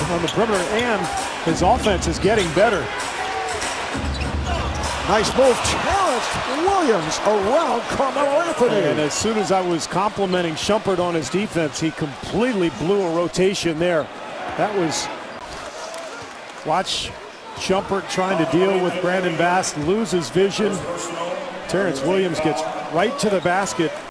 on the perimeter, and his offense is getting better. Nice move, Terrence Williams around Carmelo Anthony. And as soon as I was complimenting Shumpert on his defense, he completely blew a rotation there. That was, watch Shumpert trying to deal with Brandon Bass, loses vision. Terrence Williams gets right to the basket.